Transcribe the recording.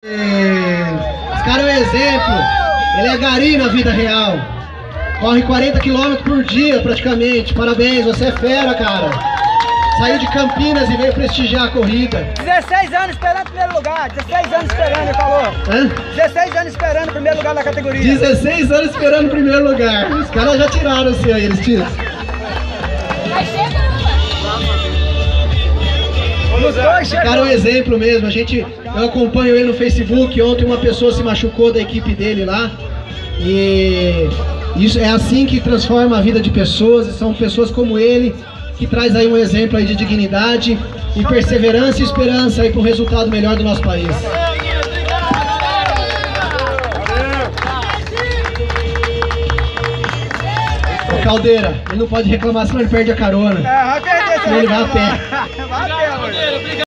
Esse cara é um exemplo, ele é gari na vida real. Corre 40 km por dia praticamente, parabéns, você é fera, cara. Saiu de Campinas e veio prestigiar a corrida. 16 anos esperando o primeiro lugar, 16 anos esperando, ele falou. Hã? 16 anos esperando o primeiro lugar da categoria. 16 anos esperando o primeiro lugar. Os caras já tiraram o seu aí, eles tiram. Esse cara é um exemplo mesmo, eu acompanho ele no Facebook. Ontem uma pessoa se machucou da equipe dele lá. E isso é assim que transforma a vida de pessoas, e são pessoas como ele que traz aí um exemplo aí de dignidade e perseverança e esperança aí para um resultado melhor do nosso país. O Caldeira, ele não pode reclamar senão ele perde a carona. Vai perder, senão ele vai a pé.